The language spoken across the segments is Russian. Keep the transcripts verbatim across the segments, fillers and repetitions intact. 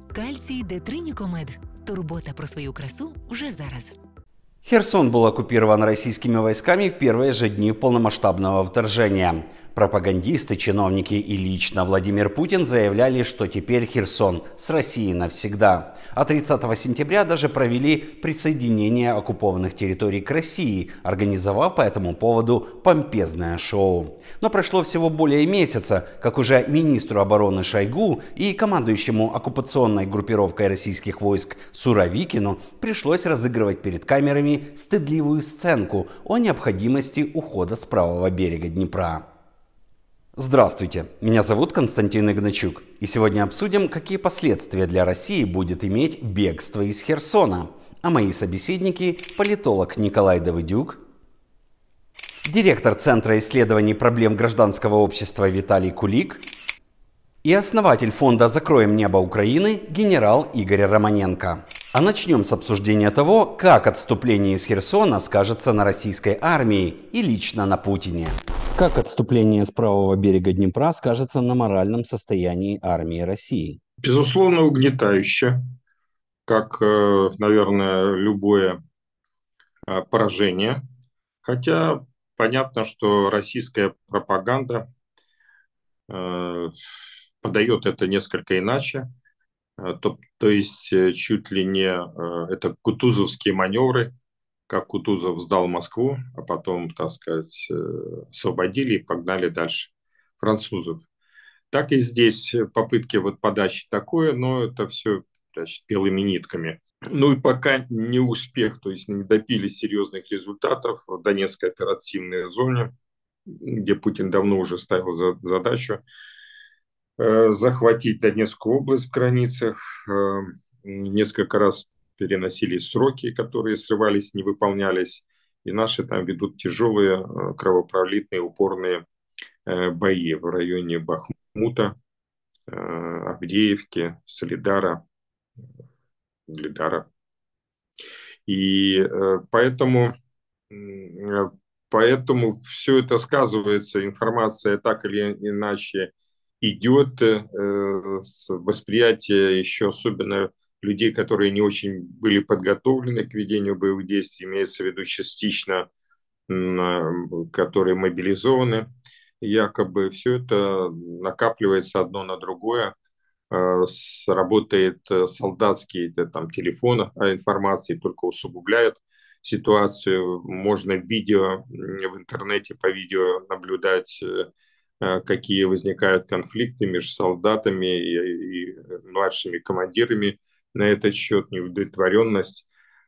Кальцій Детринікомед. Турбота про свою красу уже зараз. Херсон был оккупирован российскими войсками в первые же дни полномасштабного вторжения. Пропагандисты, чиновники и лично Владимир Путин заявляли, что теперь Херсон с Россией навсегда. А тридцатого сентября даже провели присоединение оккупованных территорий к России, организовав по этому поводу помпезное шоу. Но прошло всего более месяца, как уже министру обороны Шойгу и командующему оккупационной группировкой российских войск Суровикину пришлось разыгрывать перед камерами стыдливую сценку о необходимости ухода с правого берега Днепра. Здравствуйте, меня зовут Константин Игначук, и сегодня обсудим, какие последствия для России будет иметь бегство из Херсона. А мои собеседники – политолог Николай Давыдюк, директор Центра исследований проблем гражданского общества Виталий Кулик и основатель фонда «Закроем небо Украины» генерал Игорь Романенко. А начнем с обсуждения того, как отступление из Херсона скажется на российской армии и лично на Путине. Как отступление с правого берега Днепра скажется на моральном состоянии армии России? Безусловно, угнетающе, как, наверное, любое поражение. Хотя понятно, что российская пропаганда подает это несколько иначе. То, то есть чуть ли не это кутузовские маневры, как Кутузов сдал Москву, а потом, так сказать, освободили и погнали дальше французов. Так и здесь попытки вот подачи такое, но это все, значит, белыми нитками. Ну и пока не успех, то есть не добились серьезных результатов в Донецкой оперативной зоне, где Путин давно уже ставил за, задачу э, захватить Донецкую область в границах. Э, несколько раз переносились сроки, которые срывались, не выполнялись. И наши там ведут тяжелые, кровопролитные, упорные э, бои в районе Бахмута, э, Авдеевки, Солидара, Глидара. И э, поэтому, э, поэтому все это сказывается, информация так или иначе идет, э, восприятие еще особенно людей, которые не очень были подготовлены к ведению боевых действий, имеется в виду частично, которые мобилизованы, якобы все это накапливается одно на другое, работает солдатский там, телефон информации, только усугубляет ситуацию. Можно в видео, в интернете по видео наблюдать, какие возникают конфликты между солдатами и, и младшими командирами на этот счет, неудовлетворенность.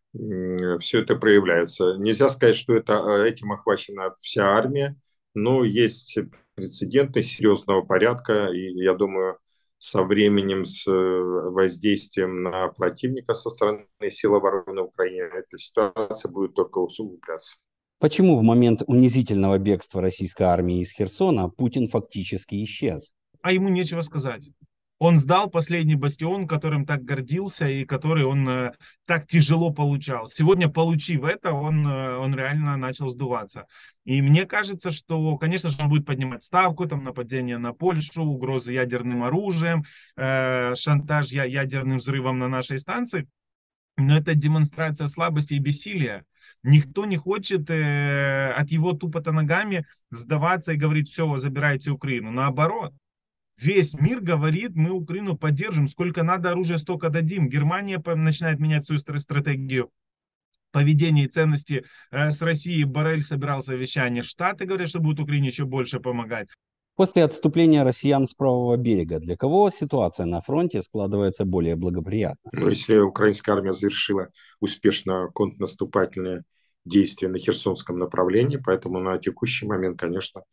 Все это проявляется. Нельзя сказать, что это, этим охвачена вся армия, но есть прецеденты серьезного порядка, и я думаю, со временем, с воздействием на противника со стороны сил обороны Украины, эта ситуация будет только усугубляться. Почему в момент унизительного бегства российской армии из Херсона Путин фактически исчез? А ему нечего сказать. Он сдал последний бастион, которым так гордился и который он э, так тяжело получал. Сегодня, получив это, он, э, он реально начал сдуваться. И мне кажется, что, конечно же, он будет поднимать ставку, там, нападение на Польшу, угрозы ядерным оружием, э, шантаж я, ядерным взрывом на нашей станции. Но это демонстрация слабости и бессилия. Никто не хочет э, от его тупота ногами сдаваться и говорить: все, забирайте Украину. Наоборот. Весь мир говорит: мы Украину поддержим, сколько надо оружия, столько дадим. Германия начинает менять свою стратегию поведения и ценности э, с Россией. Боррель собирал совещание. Штаты говорят, что будут Украине еще больше помогать. После отступления россиян с правого берега, для кого ситуация на фронте складывается более благоприятно? Ну, если украинская армия завершила успешно контрнаступательные действия на Херсонском направлении, поэтому на текущий момент, конечно,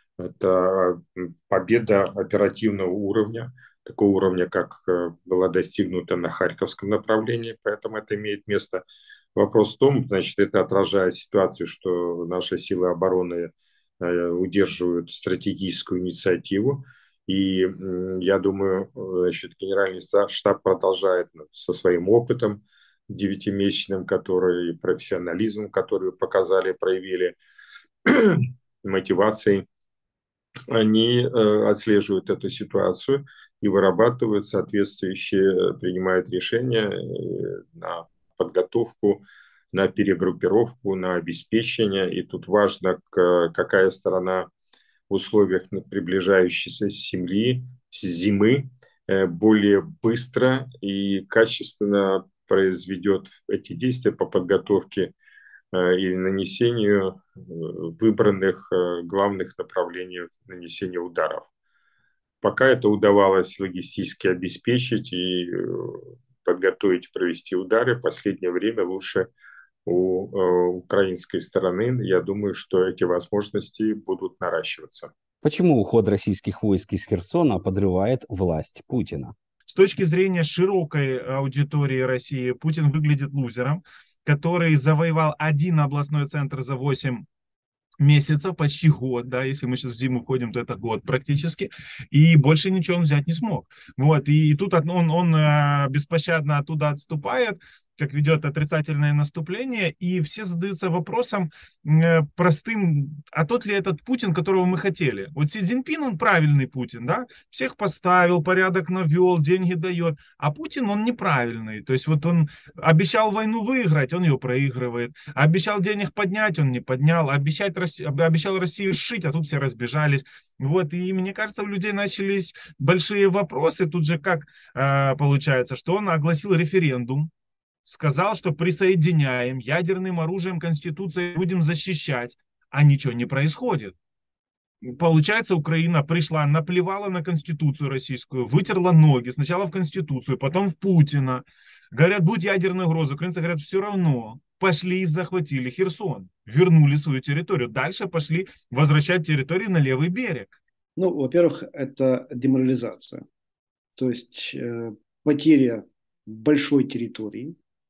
это победа оперативного уровня, такого уровня, как была достигнута на Харьковском направлении, поэтому это имеет место. Вопрос в том, значит, это отражает ситуацию, что наши силы обороны удерживают стратегическую инициативу, и я думаю, значит, генеральный штаб продолжает со своим опытом девятимесячным, который, профессионализмом, который показали, проявили, мотивацией. Они э, отслеживают эту ситуацию и вырабатывают соответствующие, принимают решения на подготовку, на перегруппировку, на обеспечение. И тут важно, какая сторона в условиях приближающейся земли, зимы более быстро и качественно произведет эти действия по подготовке и нанесению выбранных главных направлений нанесения ударов. Пока это удавалось логистически обеспечить и подготовить, провести удары, в последнее время лучше у украинской стороны. Я думаю, что эти возможности будут наращиваться. Почему уход российских войск из Херсона подрывает власть Путина? С точки зрения широкой аудитории России, Путин выглядит лузером, который завоевал один областной центр за восемь месяцев, почти год, да, если мы сейчас в зиму входим, то это год практически, и больше ничего он взять не смог. Вот, и, и тут он, он беспощадно оттуда отступает, как ведет отрицательное наступление, и все задаются вопросом э, простым, а тот ли этот Путин, которого мы хотели? Вот Си Цзиньпин, он правильный Путин, да, всех поставил, порядок навел, деньги дает, а Путин, он неправильный, то есть вот он обещал войну выиграть, он ее проигрывает, обещал денег поднять, он не поднял, обещать, обещал Россию сшить, а тут все разбежались. Вот, и мне кажется, у людей начались большие вопросы, тут же как э, получается, что он огласил референдум, сказал, что присоединяем, ядерным оружием Конституции будем защищать, а ничего не происходит. Получается, Украина пришла, наплевала на Конституцию российскую, вытерла ноги, сначала в Конституцию, потом в Путина. Говорят, будь ядерная угроза, украинцы говорят, все равно. Пошли и захватили Херсон, вернули свою территорию. Дальше пошли возвращать территории на левый берег. Ну, во-первых, это деморализация. То есть э, потеря большой территории.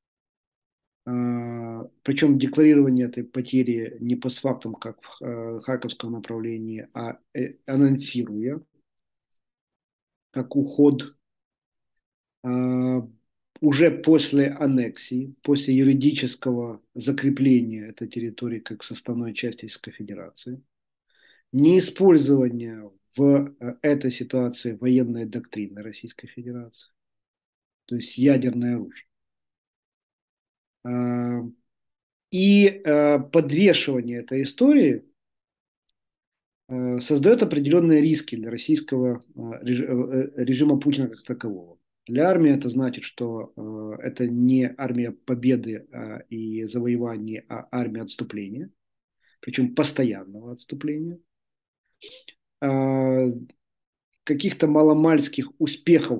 Причем декларирование этой потери не постфактум, как в Харьковском направлении, а анонсируя, как уход уже после аннексии, после юридического закрепления этой территории как составной части Российской Федерации, неиспользование в этой ситуации военной доктрины Российской Федерации, то есть ядерное оружие. И э, подвешивание этой истории э, создает определенные риски для российского э, режима Путина как такового. Для армии это значит, что э, это не армия победы э, и завоевания, а армия отступления, причем постоянного отступления. Э, каких-то маломальских успехов,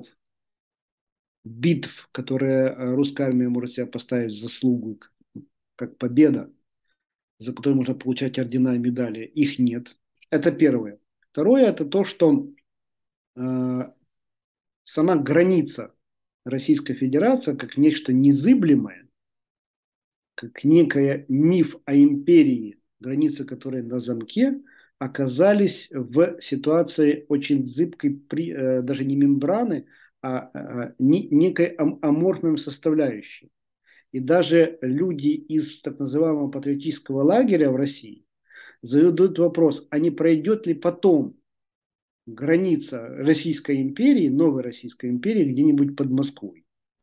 битв, которые русская армия может себе поставить в заслугу, как победа, за которую можно получать ордена и медали, их нет. Это первое. Второе, это то, что э, сама граница Российской Федерации, как нечто незыблемое, как некая миф о империи, границы которой на замке, оказались в ситуации очень зыбкой, при, э, даже не мембраны, а э, не, некой ам- аморфной составляющей. И даже люди из так называемого патриотического лагеря в России задают вопрос, а не пройдет ли потом граница Российской империи, новой Российской империи, где-нибудь под Москвой.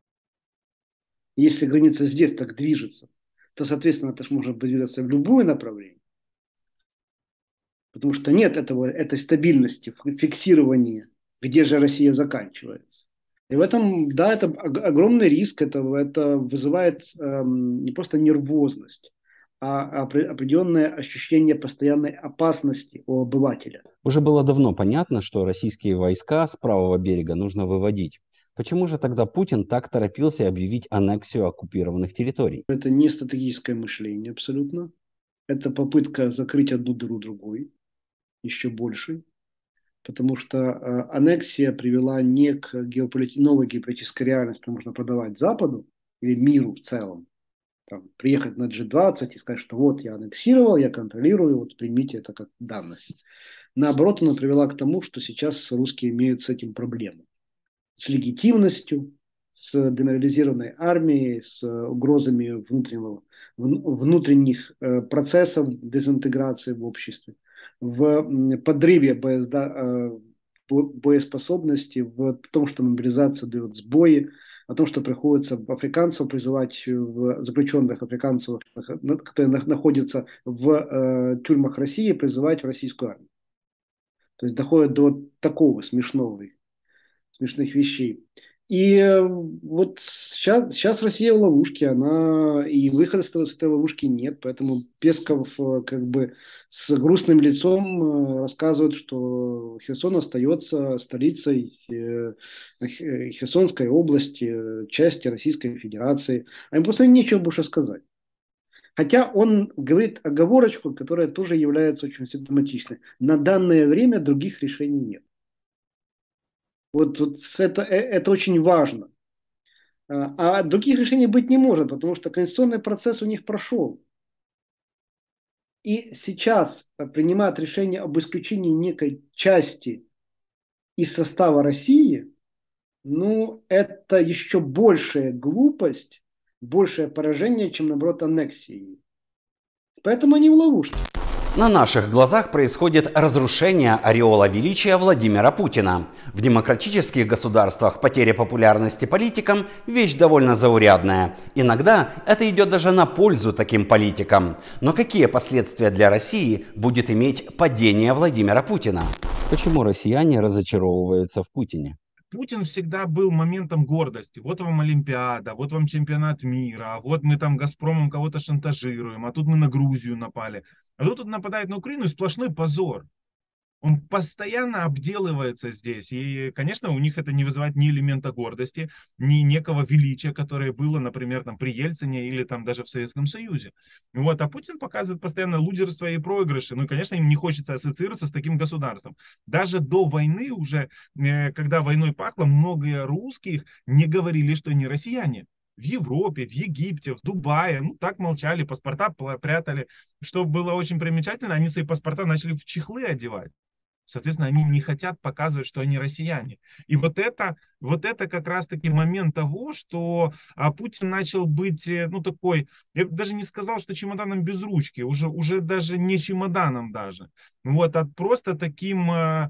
Если граница здесь так движется, то, соответственно, это же может двигаться в любое направление. Потому что нет этого, этой стабильности в фиксировании, где же Россия заканчивается. И в этом, да, это огромный риск, это, это вызывает эм, не просто нервозность, а определенное ощущение постоянной опасности у обывателя. Уже было давно понятно, что российские войска с правого берега нужно выводить. Почему же тогда Путин так торопился объявить аннексию оккупированных территорий? Это не стратегическое мышление абсолютно. Это попытка закрыть одну дыру другой, еще больше. Потому что э, аннексия привела не к геополит... новой геополитической реальности, что можно продавать Западу или миру в целом. Там, приехать на джи двадцать и сказать, что вот я аннексировал, я контролирую, вот примите это как данность. Наоборот, она привела к тому, что сейчас русские имеют с этим проблему. С легитимностью, с деморализированной армией, с угрозами внутреннего, внутренних э, процессов дезинтеграции в обществе, в подрыве боеспособности, в том, что мобилизация дает сбои, о том, что приходится африканцев призывать, в заключенных африканцев, которые находятся в э, тюрьмах России, призывать в российскую армию. То есть доходит до такого смешного, смешных вещей. И вот сейчас, сейчас Россия в ловушке, она и выхода с этой, с этой ловушки нет, поэтому Песков как бы с грустным лицом рассказывает, что Херсон остается столицей Херсонской области, части Российской Федерации, а им просто нечего больше сказать. Хотя он говорит оговорочку, которая тоже является очень симптоматичной. На данное время других решений нет. Вот, вот это, это очень важно. А других решений быть не может, потому что конституционный процесс у них прошел. И сейчас принимать решение об исключении некой части из состава России, ну, это еще большая глупость, большее поражение, чем, наоборот, аннексия. Поэтому они в ловушке. На наших глазах происходит разрушение ореола величия Владимира Путина. В демократических государствах потеря популярности политикам – вещь довольно заурядная. Иногда это идет даже на пользу таким политикам. Но какие последствия для России будет иметь падение Владимира Путина? Почему россияне разочаровываются в Путине? Путин всегда был моментом гордости. Вот вам Олимпиада, вот вам чемпионат мира, вот мы там Газпромом кого-то шантажируем, а тут мы на Грузию напали. А тут, тут нападает на Украину, и сплошной позор. Он постоянно обделывается здесь. И, конечно, у них это не вызывает ни элемента гордости, ни некого величия, которое было, например, там, при Ельцине или там, даже в Советском Союзе. Вот. А Путин показывает постоянно лузерство и проигрыши. Ну и, конечно, им не хочется ассоциироваться с таким государством. Даже до войны уже, когда войной пахло, многие русских не говорили, что они россияне. В Европе, в Египте, в Дубае, ну так молчали, паспорта прятали. Что было очень примечательно, они свои паспорта начали в чехлы одевать. Соответственно, они не хотят показывать, что они россияне. И вот это, вот это как раз-таки момент того, что а, Путин начал быть, ну, такой, я даже не сказал, что чемоданом без ручки, уже, уже даже не чемоданом даже. Вот, а просто таким а,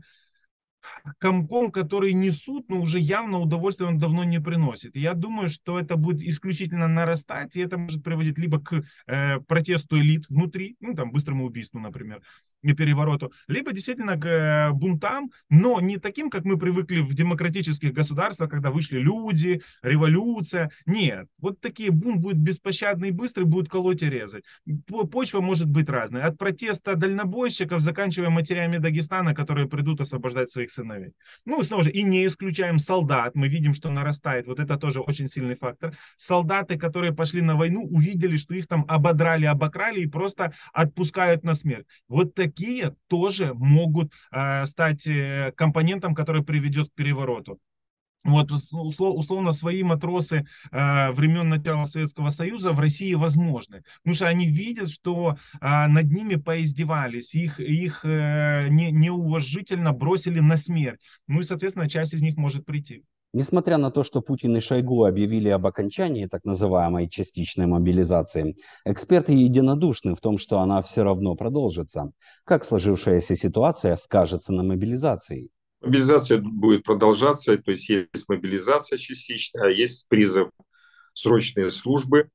комком, который несут, но уже явно удовольствие он давно не приносит. И я думаю, что это будет исключительно нарастать, и это может приводить либо к э, протесту элит внутри, ну, там, быстрому убийству, например, и перевороту, либо действительно к э, бунтам, но не таким, как мы привыкли в демократических государствах, когда вышли люди, революция. Нет, вот такие бунт будет беспощадный и быстрый, будет колоть и резать. Почва может быть разной. От протеста дальнобойщиков, заканчивая матерями Дагестана, которые придут освобождать своих сыновей. Ну, снова же, и не исключаем солдат. Мы видим, что нарастает. Вот это тоже очень сильный фактор. Солдаты, которые пошли на войну, увидели, что их там ободрали, обокрали и просто отпускают на смерть. Вот такие тоже могут э, стать э, компонентом, который приведет к перевороту. Вот, условно, свои матросы э, времен начала Советского Союза в России возможны. Потому что они видят, что э, над ними поиздевались, их, их э, не, неуважительно бросили на смерть. Ну и, соответственно, часть из них может прийти. Несмотря на то, что Путин и Шойгу объявили об окончании так называемой частичной мобилизации, эксперты единодушны в том, что она все равно продолжится. Как сложившаяся ситуация скажется на мобилизации? Мобилизация будет продолжаться, то есть есть мобилизация частичная, а есть призыв срочной службы.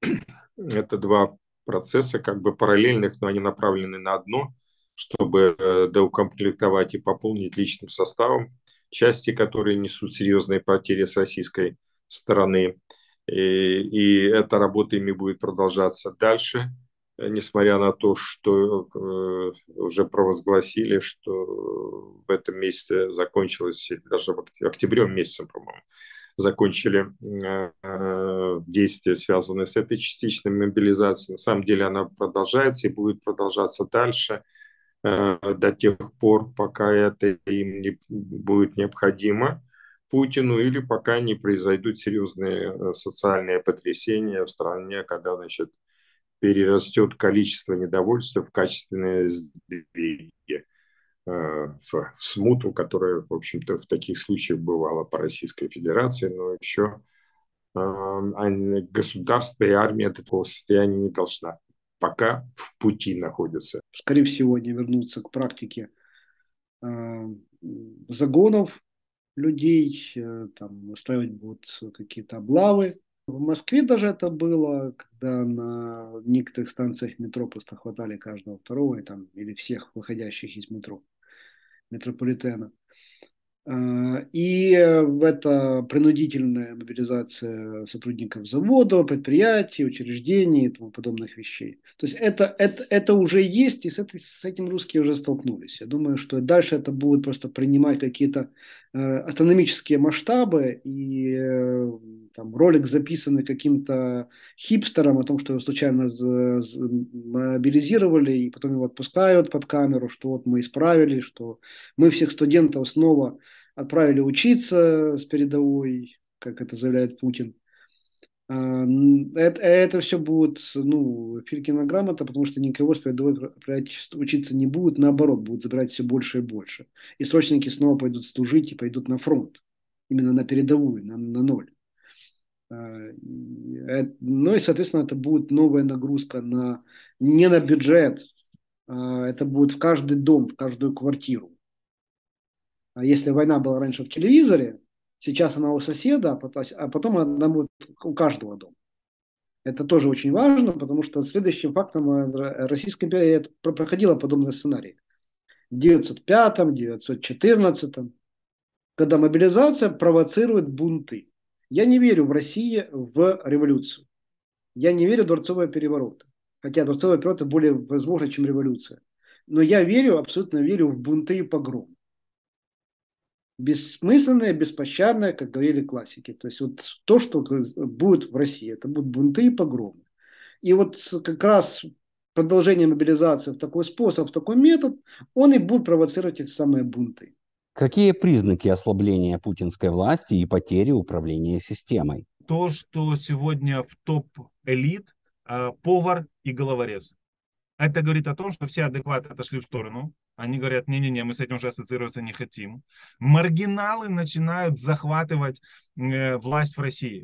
Это два процесса как бы параллельных, но они направлены на одно, чтобы доукомплектовать и пополнить личным составом части, которые несут серьезные потери с российской стороны. И, и эта работа ими будет продолжаться дальше, несмотря на то, что э, уже провозгласили, что в этом месяце закончилось, даже октябрем месяцем, по-моему, закончили э, действия, связанные с этой частичной мобилизацией. На самом деле она продолжается и будет продолжаться дальше э, до тех пор, пока это им не будет необходимо, Путину, или пока не произойдут серьезные социальные потрясения в стране, когда, значит, перерастет количество недовольства в качественные сдвиги, э, в смуту, которая, в общем-то, в таких случаях бывала по Российской Федерации, но еще э, государство и армия до такого состояния не должна, пока в пути находятся. Скорее всего, они вернутся к практике э, загонов людей, там устраивать будут какие-то облавы. В Москве даже это было, когда на некоторых станциях метро просто хватали каждого второго и там, или всех выходящих из метро, метрополитена. И это принудительная мобилизация сотрудников заводов, предприятий, учреждений и тому подобных вещей. То есть это, это, это уже есть, и с, этой, с этим русские уже столкнулись. Я думаю, что дальше это будет просто принимать какие-то э, астрономические масштабы, и э, там, ролик, записанный каким-то хипстером о том, что его случайно з- з- мобилизировали, и потом его отпускают под камеру, что вот мы исправили, что мы всех студентов снова отправили учиться с передовой, как это заявляет Путин. Это, это все будет, ну, Филькина грамота, потому что никого с передовой отправлять учиться не будут, наоборот, будут забирать все больше и больше. И срочники снова пойдут служить и пойдут на фронт, именно на передовую, на, на ноль. Ну и, соответственно, это будет новая нагрузка на, не на бюджет, а это будет в каждый дом, в каждую квартиру. А если война была раньше в телевизоре, сейчас она у соседа, а потом она будет у каждого дома. Это тоже очень важно, потому что следующим фактом Российская империя проходила подобные сценарии. В девятьсот пятом, девятьсот четырнадцатом, когда мобилизация провоцирует бунты. Я не верю в России в революцию. Я не верю в дворцовые перевороты. Хотя дворцовые перевороты более возможны, чем революция. Но я верю, абсолютно верю в бунты и погромы. Бессмысленное, беспощадное, как говорили классики. То есть вот то, что будет в России, это будут бунты и погромы. И вот как раз продолжение мобилизации в такой способ, в такой метод, он и будет провоцировать эти самые бунты. Какие признаки ослабления путинской власти и потери управления системой? То, что сегодня в топ-элит э, повар и головорез. Это говорит о том, что все адекваты отошли в сторону. Они говорят, не-не-не, мы с этим уже ассоциироваться не хотим. Маргиналы начинают захватывать э, власть в России.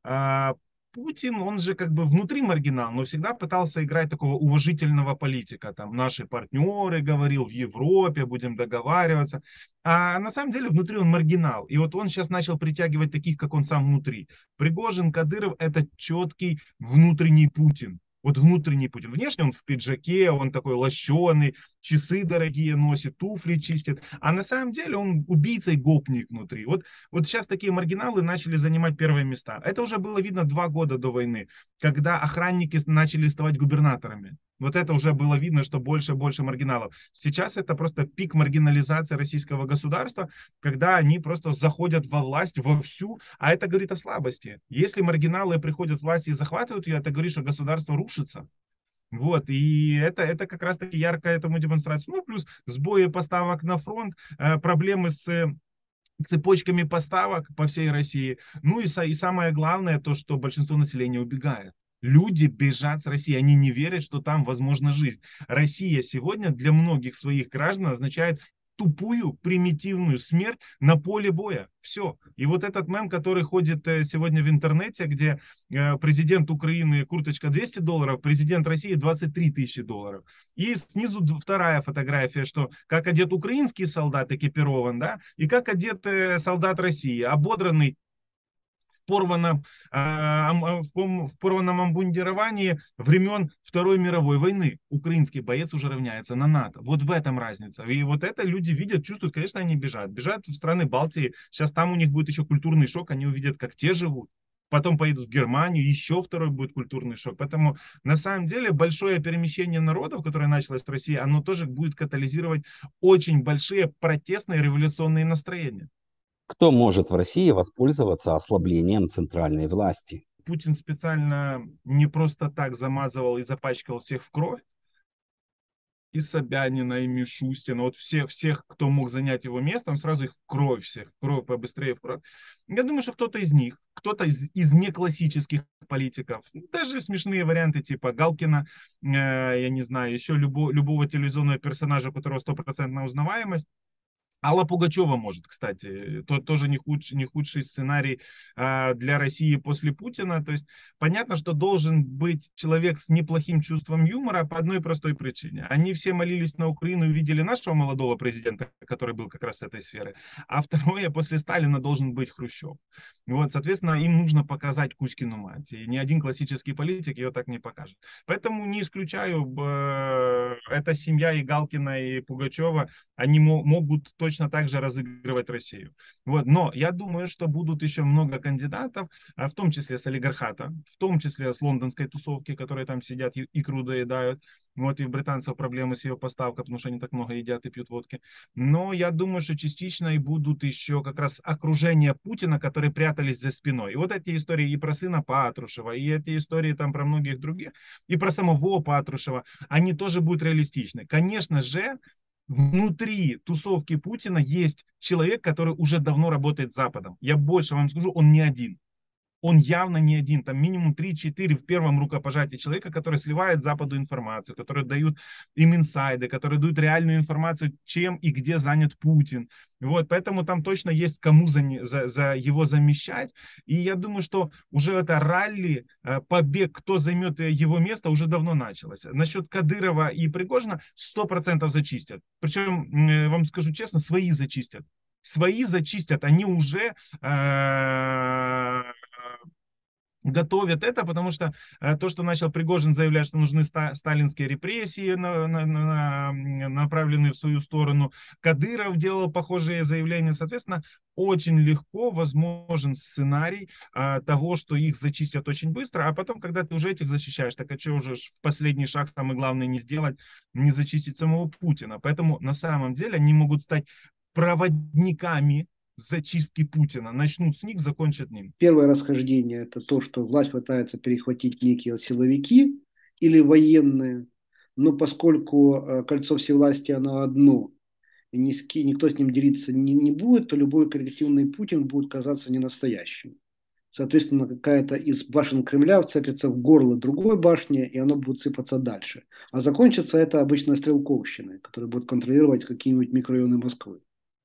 А Путин, он же как бы внутри маргинал, но всегда пытался играть такого уважительного политика. Там наши партнеры, говорил, в Европе будем договариваться. А на самом деле внутри он маргинал. И вот он сейчас начал притягивать таких, как он сам внутри. Пригожин, Кадыров — это четкий внутренний Путин. Вот внутренний Путин. Внешне он в пиджаке, он такой лощеный, часы дорогие носит, туфли чистит. А на самом деле он убийца и гопник внутри. Вот, вот сейчас такие маргиналы начали занимать первые места. Это уже было видно два года до войны, когда охранники начали ставать губернаторами. Вот это уже было видно, что больше и больше маргиналов. Сейчас это просто пик маргинализации российского государства, когда они просто заходят во власть вовсю, а это говорит о слабости. Если маргиналы приходят в власть и захватывают ее, это говорит, что государство рушится. Вот, и это, это как раз-таки яркая этому демонстрация. Ну, плюс сбои поставок на фронт, э, проблемы с цепочками поставок по всей России. Ну и, и самое главное, то, что большинство населения убегает. Люди бежат с России, они не верят, что там возможна жизнь. Россия сегодня для многих своих граждан означает тупую, примитивную смерть на поле боя. Все. И вот этот мем, который ходит сегодня в интернете, где президент Украины курточка двести долларов, президент России двадцать три тысячи долларов. И снизу вторая фотография, что как одет украинский солдат экипирован, да, и как одет солдат России, ободранный, в порванном, в порванном обмундировании времен Второй мировой войны. Украинский боец уже равняется на НАТО. Вот в этом разница. И вот это люди видят, чувствуют, конечно, они бежат. Бежат в страны Балтии. Сейчас там у них будет еще культурный шок. Они увидят, как те живут. Потом поедут в Германию, еще второй будет культурный шок. Поэтому на самом деле большое перемещение народов, которое началось в России, оно тоже будет катализировать очень большие протестные революционные настроения. Кто может в России воспользоваться ослаблением центральной власти? Путин специально не просто так замазывал и запачкал всех в кровь. И Собянина, и Мишустина, вот всех, всех, кто мог занять его место, он сразу их в кровь всех, в кровь побыстрее, в кровь. Я думаю, что кто-то из них, кто-то из, из неклассических политиков, даже смешные варианты типа Галкина, э, я не знаю, еще любо, любого телевизионного персонажа, у которого стопроцентная узнаваемость, Алла Пугачева может, кстати, то, тоже не худший, не худший сценарий а, для России после Путина. То есть понятно, что должен быть человек с неплохим чувством юмора по одной простой причине. Они все молились на Украину и видели нашего молодого президента, который был как раз с этой сферы. А второе, после Сталина должен быть Хрущев. Вот, соответственно, им нужно показать Кузькину мать. И ни один классический политик ее так не покажет. Поэтому не исключаю, э, эта семья и Галкина, и Пугачева, они могут точно так же разыгрывать Россию. Вот. Но я думаю, что будут еще много кандидатов, в том числе с олигархата, в том числе с лондонской тусовки, которые там сидят и икру доедают. Вот и у британцев проблемы с ее поставкой, потому что они так много едят и пьют водки. Но я думаю, что частично и будут еще как раз окружение Путина, которые прятались за спиной. И вот эти истории и про сына Патрушева, и эти истории там про многих других, и про самого Патрушева, они тоже будут реалистичны. Конечно же, внутри тусовки Путина есть человек, который уже давно работает с Западом. Я больше вам скажу, он не один. Он явно не один, там минимум три-четыре в первом рукопожатии человека, которые сливают Западу информацию, которые дают им инсайды, которые дают реальную информацию, чем и где занят Путин. Вот, поэтому там точно есть кому за, за, за его замещать. И я думаю, что уже это ралли, побег, кто займет его место, уже давно началось. Насчет Кадырова и Пригожина сто процентов зачистят. Причем, вам скажу честно, свои зачистят. Свои зачистят, они уже э, готовят это, потому что э, то, что начал Пригожин заявлять, что нужны ста сталинские репрессии, на, на, на, направленные в свою сторону, Кадыров делал похожие заявления, соответственно, очень легко возможен сценарий э, того, что их зачистят очень быстро, а потом, когда ты уже этих защищаешь, так а что уже в последний шаг, самое главное, не сделать, не зачистить самого Путина. Поэтому на самом деле они могут стать проводниками зачистки Путина. Начнут с них, закончат ним. Первое расхождение – это то, что власть пытается перехватить некие силовики или военные, но поскольку кольцо всевластия оно одно, и никто с ним делиться не, не будет, то любой коллективный Путин будет казаться ненастоящим. Соответственно, какая-то из башен Кремля вцепится в горло другой башни, и оно будет сыпаться дальше. А закончится это обычно стрелковщиной, которая будет контролировать какие-нибудь микрорайоны Москвы.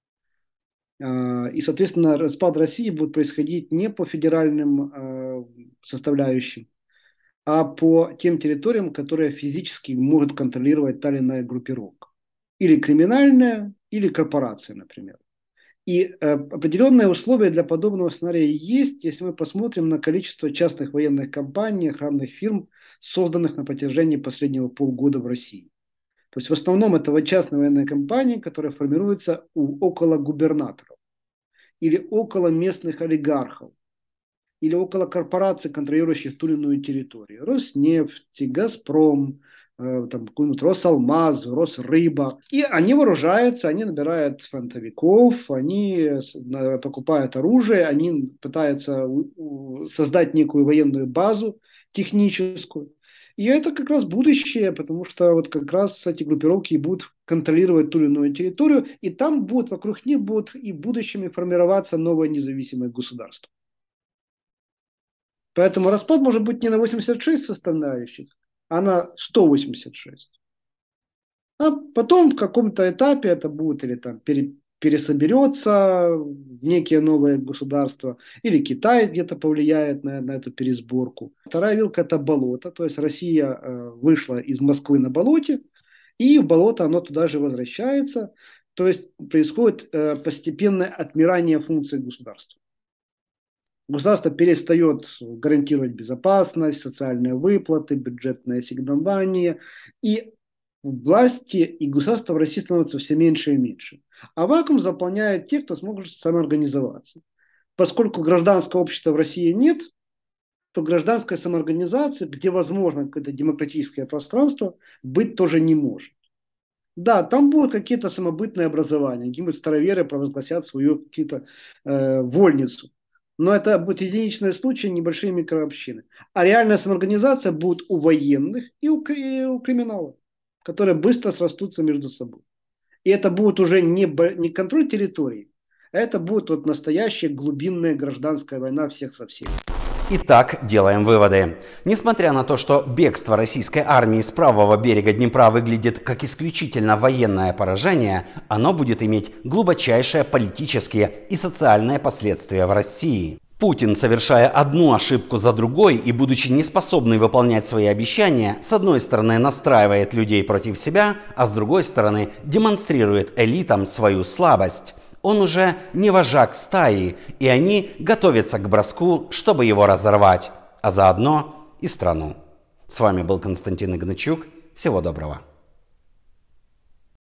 И, соответственно, распад России будет происходить не по федеральным составляющим, а по тем территориям, которые физически могут контролировать та или иная группировка. Или криминальная, или корпорация, например. И определенные условия для подобного сценария есть, если мы посмотрим на количество частных военных компаний, охранных фирм, созданных на протяжении последнего полгода в России. То есть в основном это частные военные компании, которые формируются у, около губернаторов, или около местных олигархов, или около корпораций, контролирующих ту или иную территорию. Роснефть, Газпром, э, там, какой-нибудь Росалмаз, Росрыба. И они вооружаются, они набирают фронтовиков, они покупают оружие, они пытаются создать некую военную базу техническую. И это как раз будущее, потому что вот как раз эти группировки будут контролировать ту или иную территорию, и там будут, вокруг них будут и в будущем формироваться новое независимое государство. Поэтому распад может быть не на восемьдесят шесть составляющих, а на сто восемьдесят шесть. А потом в каком-то этапе это будет или там пере, пересоберется в некие новые государства, или Китай где-то повлияет на, на эту пересборку. Вторая вилка – это болото, то есть Россия э, вышла из Москвы на болоте, и в болото оно туда же возвращается, то есть происходит э, постепенное отмирание функций государства. Государство перестает гарантировать безопасность, социальные выплаты, бюджетное ассигнование, и власти и государства в России становятся все меньше и меньше. А вакуум заполняют те, кто сможет самоорганизоваться. Поскольку гражданского общества в России нет, то гражданская самоорганизация, где возможно какое-то демократическое пространство, быть тоже не может. Да, там будут какие-то самобытные образования, какие-нибудь староверы провозгласят свою какие-то э, вольницу. Но это будут единичные случаи, небольшие микрообщины. А реальная самоорганизация будет у военных и у, и у криминалов, которые быстро срастутся между собой. И это будет уже не, не контроль территории, а это будет вот настоящая глубинная гражданская война всех со всеми. Итак, делаем выводы. Несмотря на то, что бегство российской армии с правого берега Днепра выглядит как исключительно военное поражение, оно будет иметь глубочайшие политические и социальные последствия в России. Путин, совершая одну ошибку за другой и будучи неспособный выполнять свои обещания, с одной стороны настраивает людей против себя, а с другой стороны демонстрирует элитам свою слабость. Он уже не вожак стаи, и они готовятся к броску, чтобы его разорвать, а заодно и страну. С вами был Константин Игнатчук. Всего доброго.